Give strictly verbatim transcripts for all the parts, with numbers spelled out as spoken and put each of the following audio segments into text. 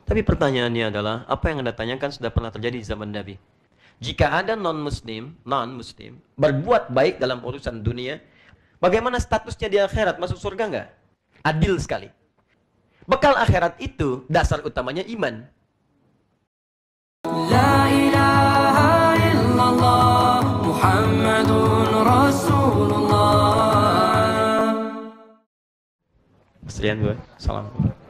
Tapi pertanyaannya adalah, apa yang Anda tanyakan sudah pernah terjadi di zaman Nabi. Jika ada non-muslim, non-muslim, berbuat baik dalam urusan dunia, bagaimana statusnya di akhirat? Masuk surga nggak? Adil sekali. Bekal akhirat itu, dasar utamanya iman. La ilaha illallah Muhammadun Rasulullah. Kesedihan gue, salam.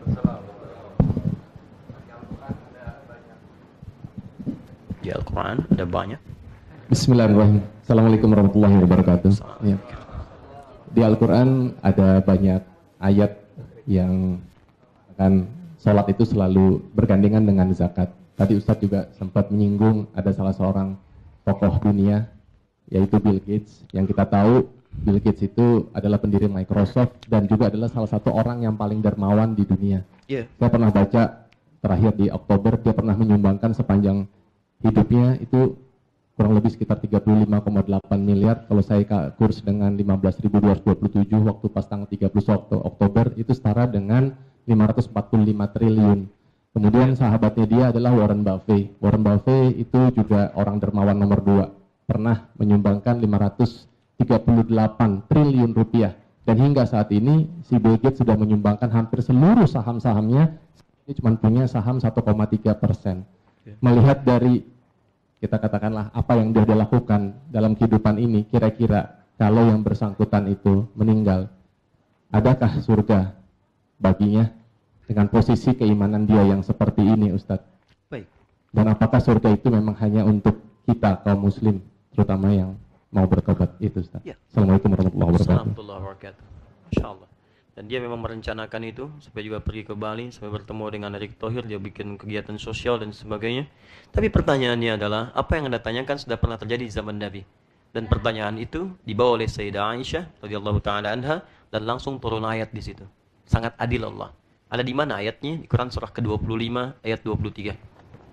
Di Al-Quran ada banyak. Bismillahirrahmanirrahim. Assalamualaikum warahmatullahi wabarakatuh. Ya. Di Al-Quran ada banyak ayat yang akan sholat itu selalu bergandengan dengan zakat. Tadi Ustadz juga sempat menyinggung ada salah seorang tokoh dunia, yaitu Bill Gates. Yang kita tahu Bill Gates itu adalah pendiri Microsoft dan juga adalah salah satu orang yang paling dermawan di dunia. Yeah. Saya pernah baca terakhir di Oktober, dia pernah menyumbangkan sepanjang hidupnya itu kurang lebih sekitar tiga puluh lima koma delapan miliar. Kalau saya kurs dengan lima belas ribu dua ratus dua puluh tujuh waktu pas tanggal tiga puluh satu Oktober itu setara dengan lima ratus empat puluh lima triliun. Kemudian sahabatnya dia adalah Warren Buffett. Warren Buffett itu juga orang dermawan nomor dua. Pernah menyumbangkan lima ratus tiga puluh delapan triliun rupiah. Dan hingga saat ini si Bill Gates sudah menyumbangkan hampir seluruh saham-sahamnya. Ini cuma punya saham satu koma tiga persen. Melihat dari, kita katakanlah apa yang dia lakukan dalam kehidupan ini, kira-kira kalau yang bersangkutan itu meninggal, adakah surga baginya dengan posisi keimanan dia yang seperti ini, Ustadz? Baik. Dan apakah surga itu memang hanya untuk kita kaum muslim, terutama yang mau bertobat itu, Ustadz? Ya. Assalamualaikum warahmatullahi wabarakatuh. Assalamualaikum warahmatullahi wabarakatuh. Insyaallah. Dan dia memang merencanakan itu supaya juga pergi ke Bali, supaya bertemu dengan Erick Thohir, dia bikin kegiatan sosial dan sebagainya. Tapi pertanyaannya adalah, apa yang Anda tanyakan sudah pernah terjadi di zaman Nabi. Dan pertanyaan itu dibawa oleh Sayyidah Aisyah radhiyallahu taala anha dan langsung turun ayat di situ. Sangat adil Allah. Ada di mana ayatnya? Di Quran surah ke dua puluh lima ayat dua puluh tiga.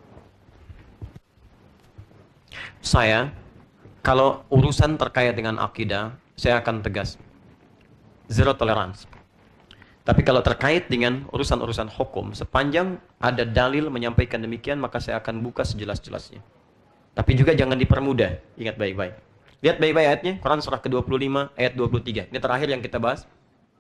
Saya kalau urusan terkait dengan akidah, saya akan tegas. Zero tolerance. Tapi kalau terkait dengan urusan-urusan hukum, sepanjang ada dalil menyampaikan demikian, maka saya akan buka sejelas-jelasnya. Tapi juga jangan dipermudah. Ingat baik-baik. Lihat baik-baik ayatnya, Quran surah ke dua puluh lima, ayat dua puluh tiga. Ini terakhir yang kita bahas.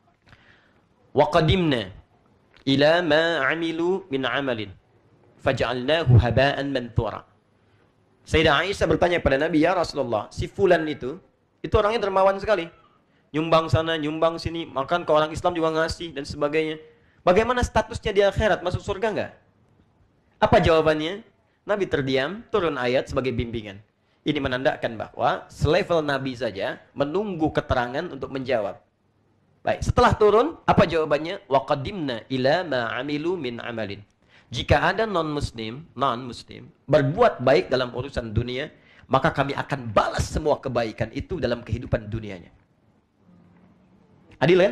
Wa qadimna ila ma amilu min amalin, faj'alnahu haba'an manthura. Sayyidah Aisyah bertanya pada Nabi, ya Rasulullah, si fulan itu, itu orangnya dermawan sekali. Nyumbang sana, nyumbang sini, makan ke orang Islam juga ngasih, dan sebagainya. Bagaimana statusnya di akhirat? Masuk surga nggak? Apa jawabannya? Nabi terdiam, turun ayat sebagai bimbingan. Ini menandakan bahwa selevel Nabi saja menunggu keterangan untuk menjawab. Baik, setelah turun, apa jawabannya? Wa qadimna ila ma amilu min amalin. Jika ada non-muslim, non-muslim, berbuat baik dalam urusan dunia, maka kami akan balas semua kebaikan itu dalam kehidupan dunianya. Adil kan?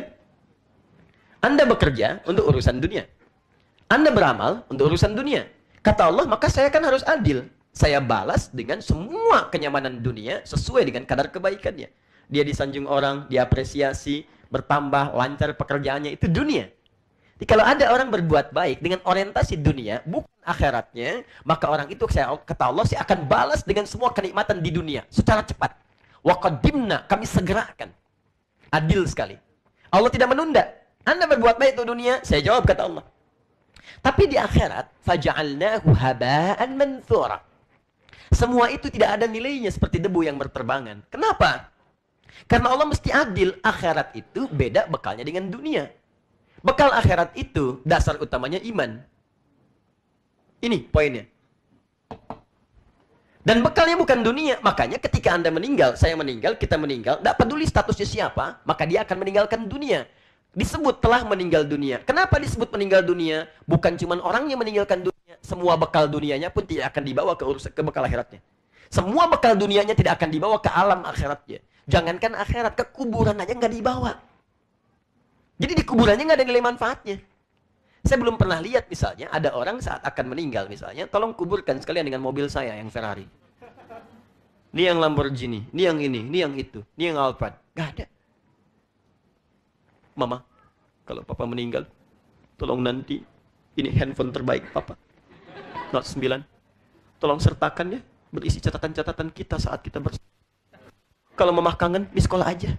Anda bekerja untuk urusan dunia. Anda beramal untuk urusan dunia. Kata Allah, maka saya kan harus adil. Saya balas dengan semua kenyamanan dunia sesuai dengan kadar kebaikannya. Dia disanjung orang, diapresiasi, bertambah, lancar pekerjaannya, itu dunia. Jadi kalau ada orang berbuat baik dengan orientasi dunia, bukan akhiratnya, maka orang itu, saya kata Allah, saya akan balas dengan semua kenikmatan di dunia secara cepat. Wa qadimna, kami segerakan. Adil sekali. Allah tidak menunda. Anda berbuat baik untuk dunia, saya jawab kata Allah. Tapi di akhirat, faja'alnahu haba'an manthura. Semua itu tidak ada nilainya seperti debu yang berterbangan. Kenapa? Karena Allah mesti adil. Akhirat itu beda bekalnya dengan dunia. Bekal akhirat itu dasar utamanya iman. Ini poinnya. Dan bekalnya bukan dunia. Makanya ketika Anda meninggal, saya meninggal, kita meninggal, tidak peduli statusnya siapa, maka dia akan meninggalkan dunia. Disebut telah meninggal dunia. Kenapa disebut meninggal dunia? Bukan cuma orangnya meninggalkan dunia, semua bekal dunianya pun tidak akan dibawa ke urusan ke bekal akhiratnya. Semua bekal dunianya tidak akan dibawa ke alam akhiratnya. Jangankan akhirat, ke kuburan aja nggak dibawa. Jadi di kuburannya nggak ada nilai manfaatnya. Saya belum pernah lihat misalnya ada orang saat akan meninggal misalnya, tolong kuburkan sekalian dengan mobil saya yang Ferrari. Ini yang Lamborghini, ini yang ini, ini yang itu, ini yang Alphard. Nggak ada. Mama, kalau papa meninggal, tolong nanti Ini handphone terbaik Papa. Note sembilan. Tolong sertakan ya, berisi catatan-catatan kita saat kita bersama. Kalau memang kangen, di sekolah aja.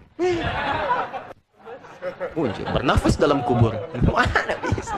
Oh, bernafas dalam kubur. Mana bisa?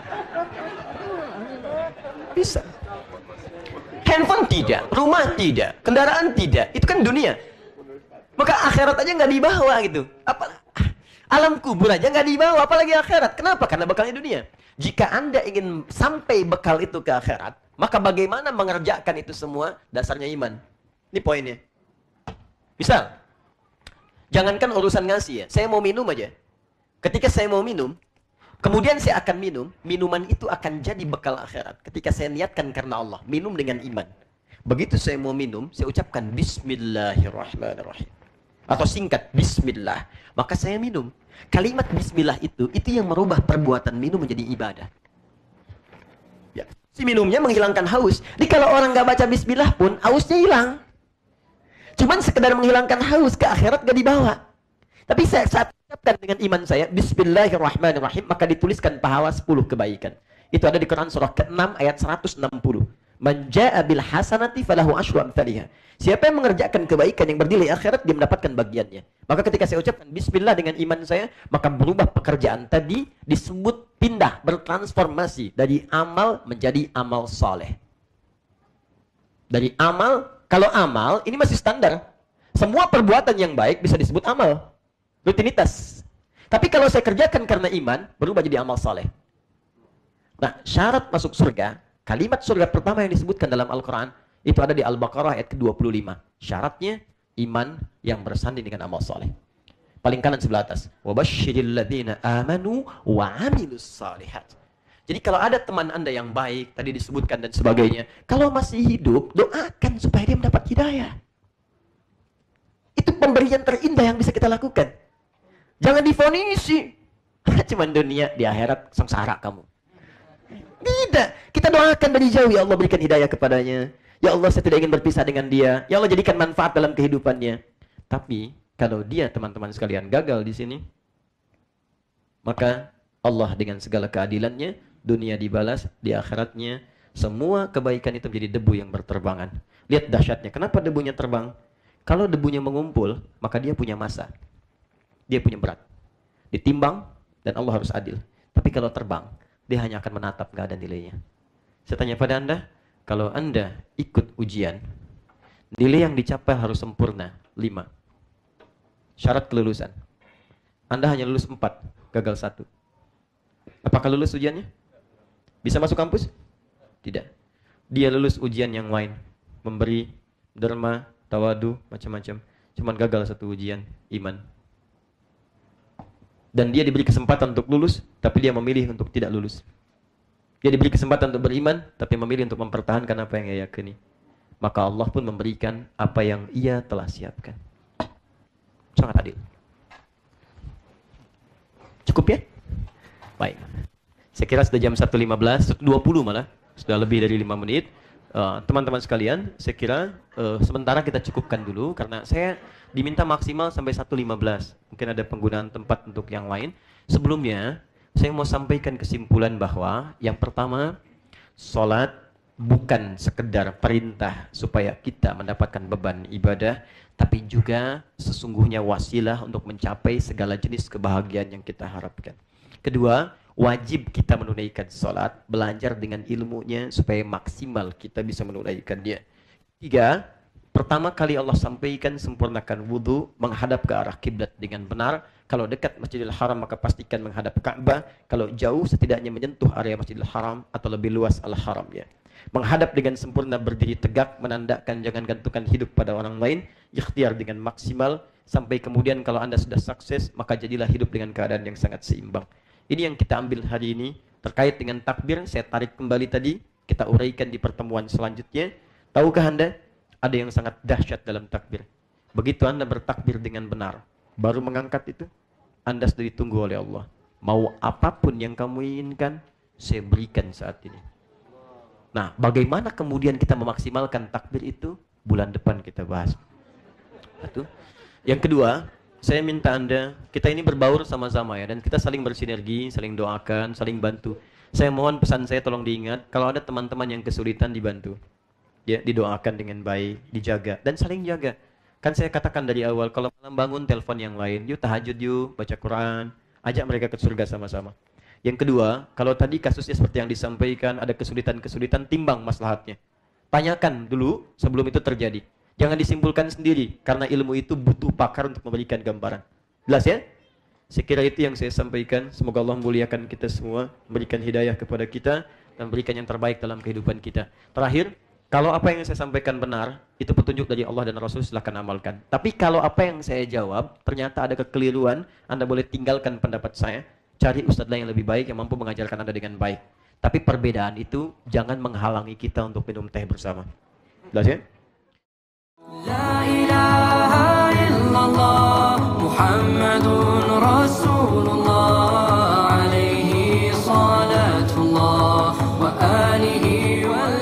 Bisa. Handphone tidak, rumah tidak, kendaraan tidak. Itu kan dunia. Maka akhirat aja nggak dibawa gitu. Apa? Alam kubur aja nggak dibawa, apalagi akhirat. Kenapa? Karena bekalnya dunia. Jika Anda ingin sampai bekal itu ke akhirat, maka bagaimana mengerjakan itu semua? Dasarnya iman. Ini poinnya. Misal, jangankan urusan ngasih ya, saya mau minum aja. Ketika saya mau minum, kemudian saya akan minum, minuman itu akan jadi bekal akhirat. Ketika saya niatkan karena Allah, minum dengan iman. Begitu saya mau minum, saya ucapkan Bismillahirrahmanirrahim. Atau singkat, Bismillah. Maka saya minum. Kalimat Bismillah itu, itu yang merubah perbuatan minum menjadi ibadah. Ya. Si minumnya menghilangkan haus. Jadi kalau orang nggak baca Bismillah pun, hausnya hilang. Cuman sekedar menghilangkan haus, ke akhirat gak dibawa. Tapi saya saat ucapkan dengan iman saya, Bismillahirrahmanirrahim, maka dituliskan pahala sepuluh kebaikan. Itu ada di Quran surah ke enam ayat seratus enam puluh. Man jaa bil hasanati falahu asyru amsalihha. Siapa yang mengerjakan kebaikan yang bernilai akhirat, dia mendapatkan bagiannya. Maka ketika saya ucapkan Bismillah dengan iman saya, maka berubah pekerjaan tadi disebut pindah, bertransformasi dari amal menjadi amal soleh. Dari amal, kalau amal ini masih standar. Semua perbuatan yang baik bisa disebut amal, rutinitas. Tapi kalau saya kerjakan karena iman, berubah jadi amal soleh. Nah, syarat masuk surga, kalimat surga pertama yang disebutkan dalam Al-Quran, itu ada di Al-Baqarah ayat ke dua puluh lima. Syaratnya, iman yang bersanding dengan amal soleh. Paling kanan sebelah atas. وَبَشِّرِ الَّذِينَ آمَنُوا وَعَمِلُوا الصَّالِحَاتِ. Jadi kalau ada teman Anda yang baik, tadi disebutkan dan sebagainya, kalau masih hidup, doakan supaya dia mendapat hidayah. Itu pemberian terindah yang bisa kita lakukan. Jangan difonisi. Cuman dunia, di akhirat sengsara kamu. Tidak. Kita doakan dari jauh, ya Allah berikan hidayah kepadanya. Ya Allah, saya tidak ingin berpisah dengan dia. Ya Allah, jadikan manfaat dalam kehidupannya. Tapi, kalau dia, teman-teman sekalian, gagal di sini, maka Allah dengan segala keadilannya, dunia dibalas, di akhiratnya, semua kebaikan itu menjadi debu yang berterbangan. Lihat dahsyatnya. Kenapa debunya terbang? Kalau debunya mengumpul, maka dia punya massa. Dia punya berat. Ditimbang, dan Allah harus adil. Tapi kalau terbang, dia hanya akan menatap, nggak ada nilainya. Saya tanya pada Anda, kalau Anda ikut ujian, nilai yang dicapai harus sempurna, lima. Syarat kelulusan. Anda hanya lulus empat, gagal satu. Apakah lulus ujiannya? Bisa masuk kampus? Tidak. Dia lulus ujian yang lain. Memberi, derma, tawadu, macam-macam. Cuman gagal satu ujian, iman. Dan dia diberi kesempatan untuk lulus, tapi dia memilih untuk tidak lulus. Dia diberi kesempatan untuk beriman, tapi memilih untuk mempertahankan apa yang ia yakini. Maka Allah pun memberikan apa yang ia telah siapkan. Sangat adil. Cukup ya? Baik. Saya kira sudah jam satu lima belas, satu dua puluh malah. Sudah lebih dari lima menit. Teman-teman uh, sekalian, saya kira uh, sementara kita cukupkan dulu. Karena saya diminta maksimal sampai satu lima belas. Mungkin ada penggunaan tempat untuk yang lain. Sebelumnya, saya mau sampaikan kesimpulan bahwa yang pertama, sholat bukan sekedar perintah supaya kita mendapatkan beban ibadah, tapi juga sesungguhnya wasilah untuk mencapai segala jenis kebahagiaan yang kita harapkan. Kedua, wajib kita menunaikan sholat, belajar dengan ilmunya supaya maksimal kita bisa menunaikannya. Tiga, pertama kali Allah sampaikan sempurnakan wudhu, menghadap ke arah kiblat dengan benar. Kalau dekat Masjidil Haram maka pastikan menghadap Ka'bah. Kalau jauh setidaknya menyentuh area Masjidil Haram atau lebih luas Al-Haramnya. Menghadap dengan sempurna, berdiri tegak, menandakan jangan gantungkan hidup pada orang lain, ikhtiar dengan maksimal, sampai kemudian kalau Anda sudah sukses, maka jadilah hidup dengan keadaan yang sangat seimbang. Ini yang kita ambil hari ini, terkait dengan takbir, saya tarik kembali tadi, kita uraikan di pertemuan selanjutnya. Tahukah Anda, ada yang sangat dahsyat dalam takbir. Begitu Anda bertakbir dengan benar, baru mengangkat itu, Anda sudah ditunggu oleh Allah. Mau apapun yang kamu inginkan, saya berikan saat ini. Nah, bagaimana kemudian kita memaksimalkan takbir itu? Bulan depan kita bahas. Satu. Yang kedua, saya minta Anda, kita ini berbaur sama-sama ya, dan kita saling bersinergi, saling doakan, saling bantu. Saya mohon pesan saya tolong diingat, kalau ada teman-teman yang kesulitan dibantu. Ya, didoakan dengan baik, dijaga dan saling jaga. Kan saya katakan dari awal, kalau malam bangun telepon yang lain, yuk tahajud yuk, baca Quran, ajak mereka ke surga sama-sama. Yang kedua, kalau tadi kasusnya seperti yang disampaikan, ada kesulitan-kesulitan, timbang maslahatnya. Tanyakan dulu sebelum itu terjadi. Jangan disimpulkan sendiri, karena ilmu itu butuh pakar untuk memberikan gambaran. Jelas ya? Saya kira itu yang saya sampaikan. Semoga Allah memuliakan kita semua, memberikan hidayah kepada kita, dan memberikan yang terbaik dalam kehidupan kita. Terakhir, kalau apa yang saya sampaikan benar, itu petunjuk dari Allah dan Rasul, silahkan amalkan. Tapi kalau apa yang saya jawab, ternyata ada kekeliruan, Anda boleh tinggalkan pendapat saya, cari ustadz lain yang lebih baik, yang mampu mengajarkan Anda dengan baik. Tapi perbedaan itu jangan menghalangi kita untuk minum teh bersama. Jelas ya? La ilaha illallah Muhammadun Rasulullah alaihi salatullah wa alihi wal